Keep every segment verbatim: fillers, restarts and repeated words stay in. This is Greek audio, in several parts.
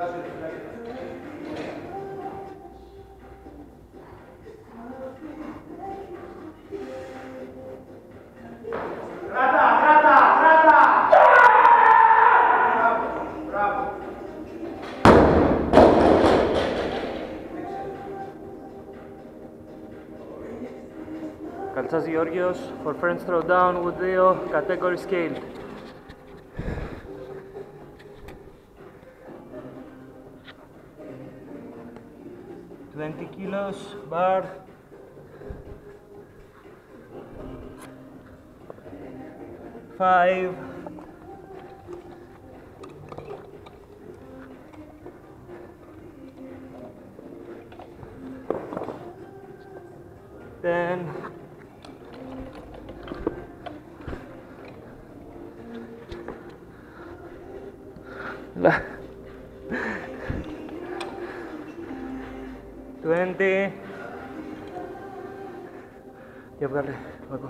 Κράτα, κράτα, κράτα! Μπράβο, μπράβο. Kaltsas Georgios for French throwdown with δύο category scale. twenty kilos bar. Five. Ten. twenty. Ya βγάλε, εγώ.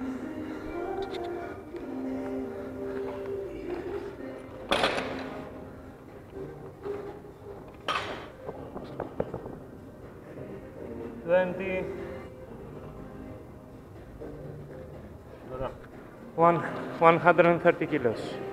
twenty. One, one hundred thirty kilos.